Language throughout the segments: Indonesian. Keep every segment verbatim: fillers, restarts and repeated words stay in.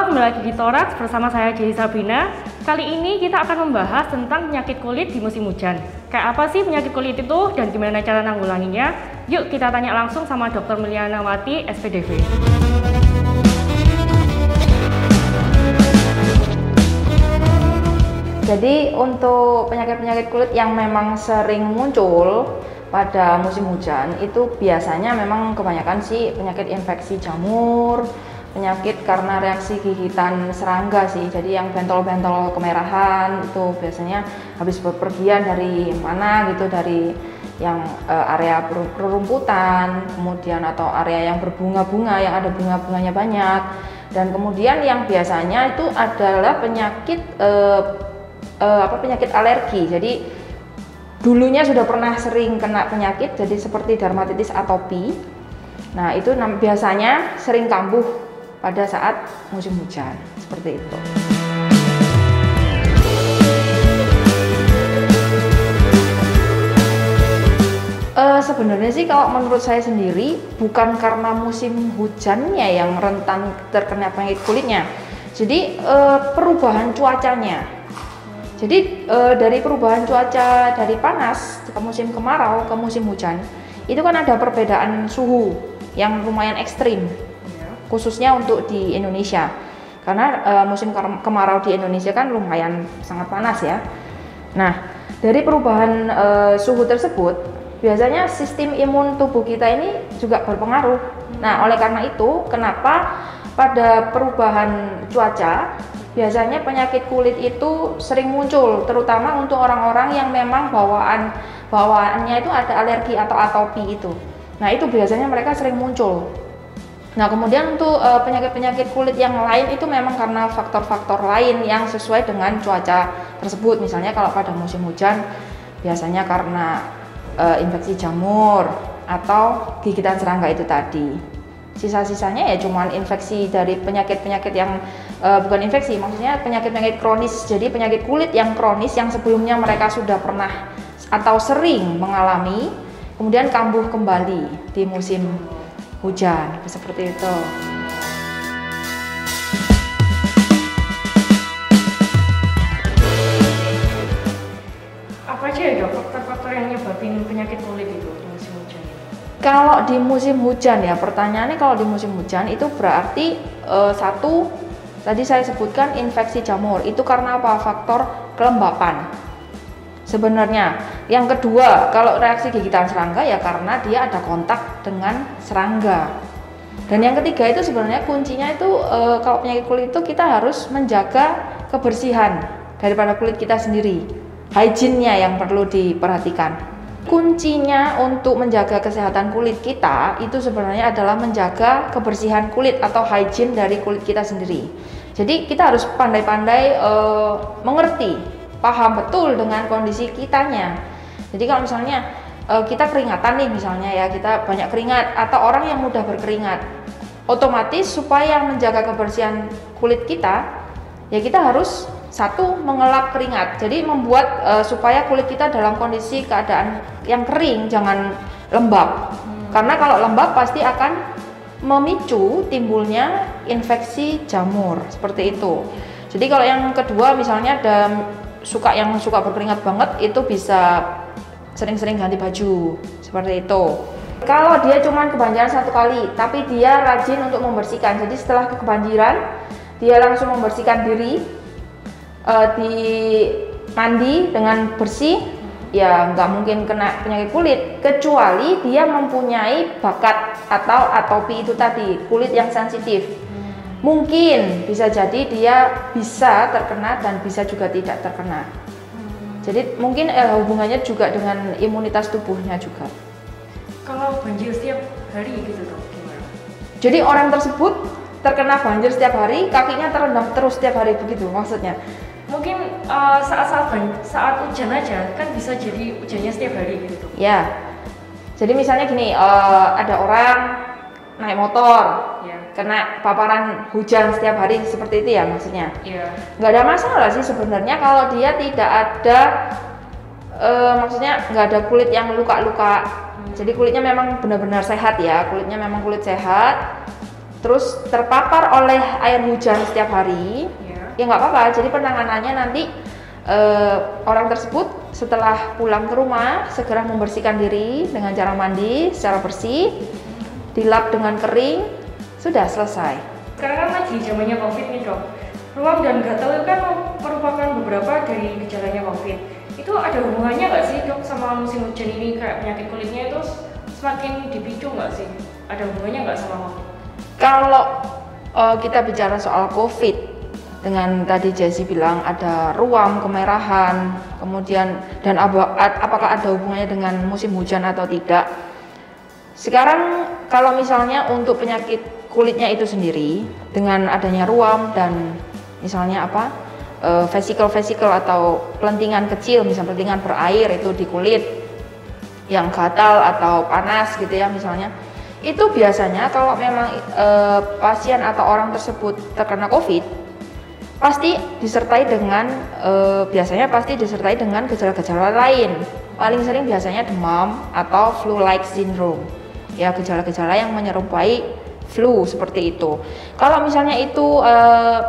kembali lagi di Toraks bersama saya Jay Sabrina. Kali ini kita akan membahas tentang penyakit kulit di musim hujan. Kayak apa sih penyakit kulit itu dan gimana cara nanggulanginya? Yuk kita tanya langsung sama dokter Miliana Wati, S P D V. Jadi untuk penyakit-penyakit kulit yang memang sering muncul pada musim hujan itu biasanya memang kebanyakan sih penyakit infeksi jamur, penyakit karena reaksi gigitan serangga sih. Jadi yang bentol-bentol kemerahan itu biasanya habis bepergian dari mana gitu, dari yang uh, area rerumputan, kemudian atau area yang berbunga-bunga yang ada bunga-bunganya banyak. Dan kemudian yang biasanya itu adalah penyakit uh, uh, apa penyakit alergi. Jadi dulunya sudah pernah sering kena penyakit, jadi seperti dermatitis atopi. Nah itu biasanya sering kambuh pada saat musim hujan, seperti itu. Uh, sebenarnya sih kalau menurut saya sendiri bukan karena musim hujannya yang rentan terkena penyakit kulitnya. Jadi uh, perubahan cuacanya. Jadi e, dari perubahan cuaca dari panas ke musim kemarau ke musim hujan itu kan ada perbedaan suhu yang lumayan ekstrim, khususnya untuk di Indonesia karena e, musim kemarau di Indonesia kan lumayan sangat panas ya. Nah dari perubahan e, suhu tersebut biasanya sistem imun tubuh kita ini juga berpengaruh. Nah oleh karena itu kenapa pada perubahan cuaca biasanya penyakit kulit itu sering muncul, terutama untuk orang-orang yang memang bawaan bawaannya itu ada alergi atau atopi itu. Nah itu biasanya mereka sering muncul. Nah kemudian untuk uh, penyakit-penyakit kulit yang lain itu memang karena faktor-faktor lain yang sesuai dengan cuaca tersebut. Misalnya kalau pada musim hujan biasanya karena uh, infeksi jamur atau gigitan serangga itu tadi. Sisa-sisanya ya cuman infeksi dari penyakit-penyakit yang uh, bukan infeksi, maksudnya penyakit-penyakit kronis. Jadi penyakit kulit yang kronis yang sebelumnya mereka sudah pernah atau sering mengalami, kemudian kambuh kembali di musim hujan, seperti itu. Apa aja ya dok faktor-faktor yang nyebabin penyakit kulit itu di musim hujan? Kalau di musim hujan ya, pertanyaannya kalau di musim hujan itu berarti e, satu tadi saya sebutkan infeksi jamur, itu karena apa? Faktor kelembapan. Sebenarnya yang kedua kalau reaksi gigitan serangga ya karena dia ada kontak dengan serangga. Dan yang ketiga itu sebenarnya kuncinya itu e, kalau penyakit kulit itu kita harus menjaga kebersihan daripada kulit kita sendiri. Hygiene-nya yang perlu diperhatikan. Kuncinya untuk menjaga kesehatan kulit kita itu sebenarnya adalah menjaga kebersihan kulit atau hygiene dari kulit kita sendiri. Jadi kita harus pandai-pandai e, mengerti, paham betul dengan kondisi kitanya. Jadi kalau misalnya e, kita keringatan nih misalnya ya, kita banyak keringat atau orang yang mudah berkeringat, otomatis supaya menjaga kebersihan kulit kita ya kita harus satu mengelap keringat, jadi membuat uh, supaya kulit kita dalam kondisi keadaan yang kering, jangan lembab. Hmm. Karena kalau lembab pasti akan memicu timbulnya infeksi jamur seperti itu. Jadi kalau yang kedua misalnya ada suka yang suka berkeringat banget itu bisa sering-sering ganti baju seperti itu. Kalau dia cuma kebanjiran satu kali, tapi dia rajin untuk membersihkan. Jadi setelah kebanjiran dia langsung membersihkan diri. Uh, di mandi dengan bersih ya nggak mungkin kena penyakit kulit kecuali dia mempunyai bakat atau atopi itu tadi, kulit yang sensitif. Hmm. Mungkin bisa jadi dia bisa terkena dan bisa juga tidak terkena. Hmm. Jadi mungkin eh, hubungannya juga dengan imunitas tubuhnya juga. Kalau banjir setiap hari gitu dok gimana? Jadi orang tersebut terkena banjir setiap hari, kakinya terendam terus setiap hari begitu maksudnya? Mungkin uh, saat-saat saat hujan aja kan bisa jadi hujannya setiap hari gitu. Ya, jadi misalnya gini, uh, ada orang naik motor, ya. Kena paparan hujan setiap hari seperti itu ya maksudnya. Iya. Nggak ada masalah sih sebenarnya kalau dia tidak ada, uh, maksudnya nggak ada kulit yang luka-luka. Hmm. Jadi kulitnya memang benar-benar sehat ya, kulitnya memang kulit sehat. terus terpapar oleh air hujan setiap hari, Ya. ya nggak apa-apa. Jadi penanganannya nanti eh, orang tersebut setelah pulang ke rumah segera membersihkan diri dengan cara mandi secara bersih, dilap dengan kering, sudah selesai. Sekarang kan lagi zamannya COVID nih dok. Ruam dan gatal itu kan merupakan beberapa dari gejalanya COVID. Itu ada hubungannya nggak sih dok sama musim hujan ini, kayak penyakit kulitnya itu semakin dipicu nggak sih? Ada hubungannya nggak sama COVID? Kalau uh, kita bicara soal COVID, dengan tadi Jessie bilang ada ruam, kemerahan, kemudian dan ap- apakah ada hubungannya dengan musim hujan atau tidak? Sekarang kalau misalnya untuk penyakit kulitnya itu sendiri, dengan adanya ruam dan misalnya apa uh, vesikel-vesikel atau pelentingan kecil, misalnya pelentingan berair itu di kulit yang gatal atau panas gitu ya misalnya, itu biasanya kalau memang e, pasien atau orang tersebut terkena COVID pasti disertai dengan e, biasanya pasti disertai dengan gejala-gejala lain. Paling sering biasanya demam atau flu-like syndrome, ya gejala-gejala yang menyerupai flu seperti itu. Kalau misalnya itu e,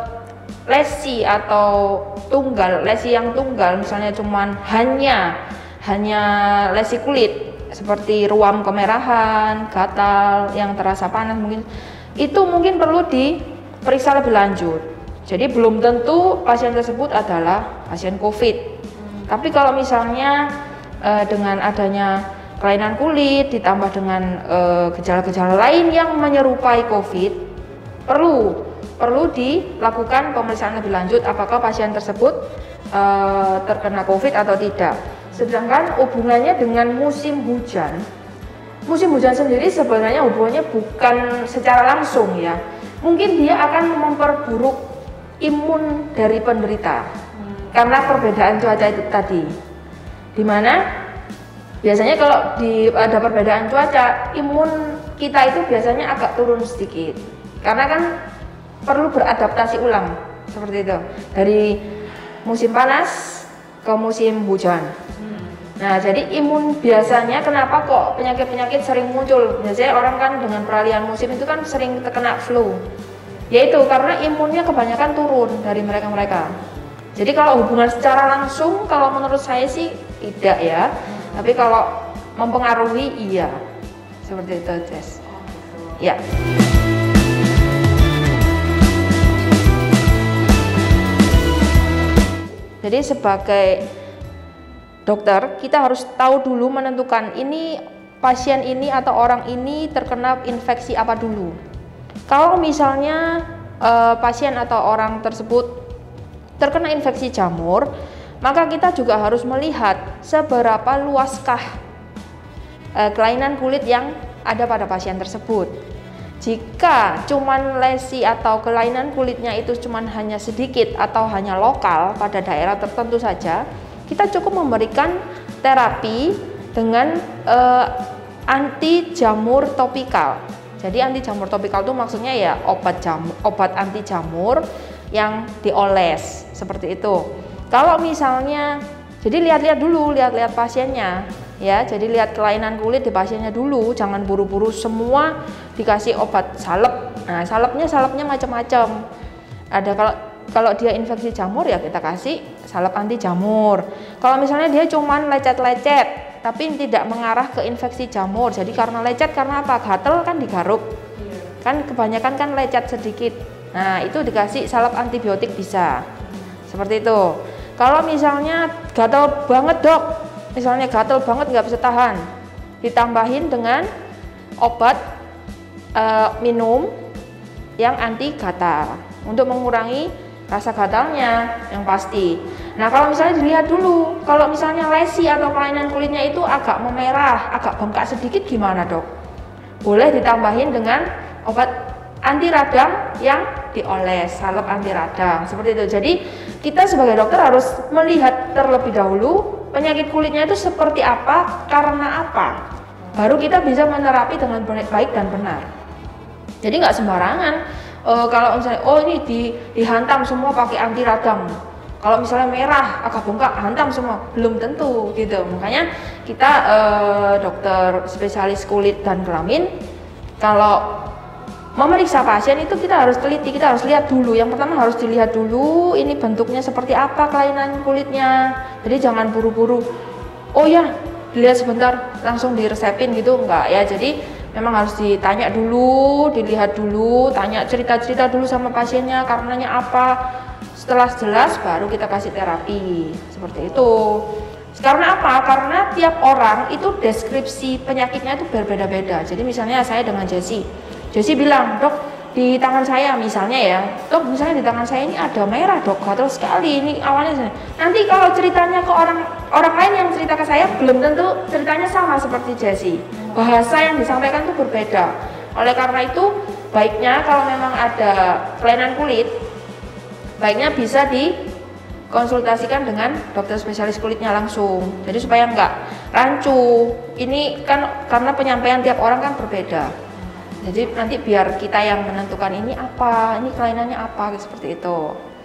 lesi atau tunggal, lesi yang tunggal misalnya cuman hanya hanya lesi kulit seperti ruam kemerahan, gatal yang terasa panas, mungkin itu mungkin perlu diperiksa lebih lanjut. Jadi belum tentu pasien tersebut adalah pasien COVID. Hmm. Tapi kalau misalnya eh, dengan adanya kelainan kulit ditambah dengan eh, gejala-gejala lain yang menyerupai COVID, perlu perlu dilakukan pemeriksaan lebih lanjut apakah pasien tersebut eh, terkena COVID atau tidak. Sedangkan hubungannya dengan musim hujan, musim hujan sendiri sebenarnya hubungannya bukan secara langsung ya. Mungkin dia akan memperburuk imun dari penderita hmm. karena perbedaan cuaca itu tadi. Dimana biasanya kalau di, ada perbedaan cuaca, imun kita itu biasanya agak turun sedikit. Karena kan perlu beradaptasi ulang seperti itu dari musim panas ke musim hujan. Nah, jadi imun biasanya kenapa kok penyakit-penyakit sering muncul? Biasanya orang kan dengan peralihan musim itu kan sering terkena flu. Yaitu karena imunnya kebanyakan turun dari mereka-mereka. Jadi kalau hubungan secara langsung, kalau menurut saya sih tidak ya. Tapi kalau mempengaruhi iya. Seperti itu, Jess. Ya. Jadi sebagai dokter, kita harus tahu dulu menentukan ini pasien ini atau orang ini terkena infeksi apa dulu. Kalau misalnya eh, pasien atau orang tersebut terkena infeksi jamur, maka kita juga harus melihat seberapa luaskah eh, kelainan kulit yang ada pada pasien tersebut. Jika cuman lesi atau kelainan kulitnya itu cuman hanya sedikit atau hanya lokal pada daerah tertentu saja, kita cukup memberikan terapi dengan eh, anti jamur topikal. Jadi anti jamur topikal itu maksudnya ya obat jamur, obat anti jamur yang dioles seperti itu. Kalau misalnya, jadi lihat-lihat dulu, lihat-lihat pasiennya, ya. Jadi lihat kelainan kulit di pasiennya dulu, jangan buru-buru semua dikasih obat salep. Nah, salepnya salepnya macam-macam. Ada kalau Kalau dia infeksi jamur ya kita kasih salep anti jamur. Kalau misalnya dia cuman lecet-lecet tapi tidak mengarah ke infeksi jamur. Jadi karena lecet karena apa? Gatel kan digaruk. Iya. Kan kebanyakan kan lecet sedikit. Nah, itu dikasih salep antibiotik bisa. Seperti itu. Kalau misalnya gatel banget, Dok. Misalnya gatel banget nggak bisa tahan. Ditambahin dengan obat uh, minum yang anti gatal untuk mengurangi rasa gatalnya yang pasti. Nah, kalau misalnya dilihat dulu, kalau misalnya lesi atau kelainan kulitnya itu agak memerah, agak bengkak sedikit gimana, Dok? Boleh ditambahin dengan obat anti radang yang dioles, salep anti radang, seperti itu. Jadi, kita sebagai dokter harus melihat terlebih dahulu penyakit kulitnya itu seperti apa, karena apa. Baru kita bisa menerapi dengan baik dan benar. Jadi nggak sembarangan. Uh, kalau misalnya oh ini di, dihantam semua pakai anti radang, kalau misalnya merah agak bengkak hantam semua, belum tentu gitu. Makanya kita uh, dokter spesialis kulit dan kelamin kalau memeriksa pasien itu kita harus teliti, kita harus lihat dulu. Yang pertama harus dilihat dulu ini bentuknya seperti apa kelainan kulitnya. Jadi jangan buru-buru, oh ya dilihat sebentar langsung diresepin gitu, enggak ya. Jadi memang harus ditanya dulu, dilihat dulu, tanya cerita-cerita dulu sama pasiennya, karenanya apa. Setelah jelas baru kita kasih terapi, seperti itu. Karena apa? Karena tiap orang itu deskripsi penyakitnya itu berbeda-beda. Jadi misalnya saya dengan Jessie, Jessie bilang, dok di tangan saya misalnya ya, dok misalnya di tangan saya ini ada merah dok, gatal sekali ini awalnya. Nanti kalau ceritanya ke orang orang lain yang cerita ke saya, belum tentu ceritanya sama seperti Jessie. Bahasa yang disampaikan itu berbeda. Oleh karena itu baiknya kalau memang ada kelainan kulit, baiknya bisa dikonsultasikan dengan dokter spesialis kulitnya langsung. Jadi supaya enggak rancu. Ini kan karena penyampaian tiap orang kan berbeda. Jadi nanti biar kita yang menentukan ini apa, ini kelainannya apa, seperti itu.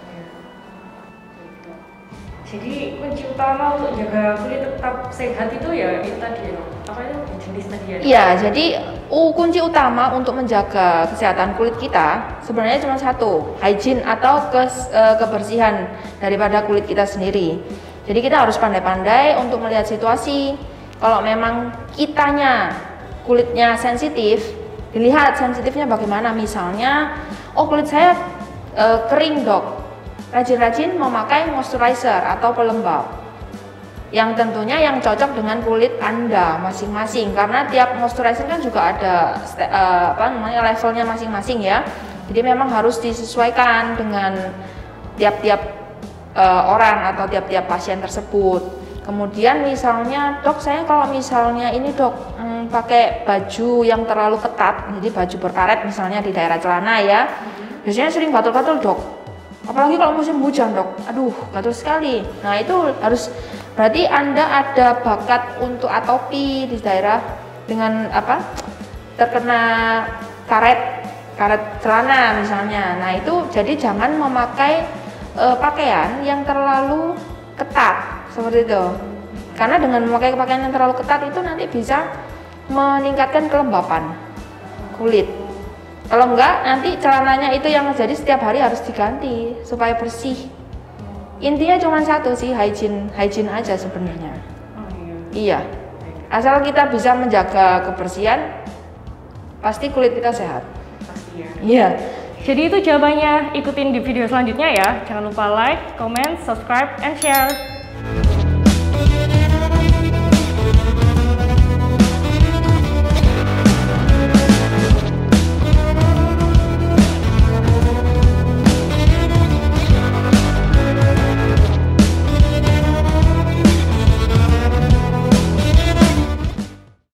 Jadi kunci utama untuk jaga kulit tetap sehat itu ya itu tadi ya, apa itu jenis tadi ya? Iya, jadi uh, kunci utama untuk menjaga kesehatan kulit kita sebenarnya cuma satu, hygiene atau kes, uh, kebersihan daripada kulit kita sendiri. Jadi kita harus pandai-pandai untuk melihat situasi. Kalau memang kitanya kulitnya sensitif, dilihat sensitifnya bagaimana. Misalnya, oh kulit saya uh, kering dok, rajin-rajin memakai moisturizer atau pelembab yang tentunya yang cocok dengan kulit Anda masing-masing, karena tiap moisturizer kan juga ada uh, apa namanya levelnya masing-masing ya. Jadi memang harus disesuaikan dengan tiap-tiap uh, orang atau tiap-tiap pasien tersebut. Kemudian misalnya, dok saya kalau misalnya ini dok hmm, pakai baju yang terlalu ketat, jadi baju berkaret misalnya di daerah celana ya, biasanya sering gatal-gatal dok. Apalagi kalau musim hujan dok, aduh gatal sekali. Nah itu harus, berarti Anda ada bakat untuk atopi di daerah dengan apa terkena karet karet celana misalnya. Nah itu jadi jangan memakai e, pakaian yang terlalu ketat seperti itu. Karena dengan memakai pakaian yang terlalu ketat itu nanti bisa meningkatkan kelembapan kulit. Kalau enggak, nanti celananya itu yang jadi setiap hari harus diganti supaya bersih. Intinya cuma satu sih, hygiene, hygiene aja sebenarnya. Oh, Iya. iya. Asal kita bisa menjaga kebersihan, pasti kulit kita sehat. Pasti ya. Iya. Jadi itu jawabannya, ikutin di video selanjutnya ya. Jangan lupa like, comment, subscribe, and share.